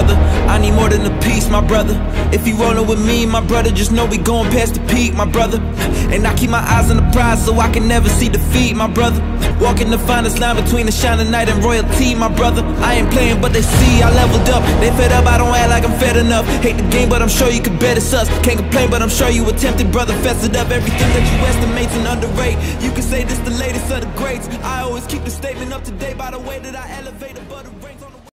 brother. I need more than a piece, my brother. If you rollin' with me, my brother, just know we going past the peak, my brother. And I keep my eyes on the prize so I can never see defeat, my brother. Walking the finest line between the shining night and royalty, my brother. I ain't playing but they see I leveled up. They fed up, I don't act like I'm fed enough. Hate the game but I'm sure you can bet it's us. Can't complain but I'm sure you attempted, brother. Fess it up, everything that you estimate's and underrate. You can say this the latest of the greats. I always keep the statement up to date by the way that I elevate above the